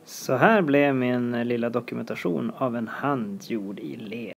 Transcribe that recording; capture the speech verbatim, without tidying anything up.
Så här blev min lilla dokumentation av en hand gjord i lera.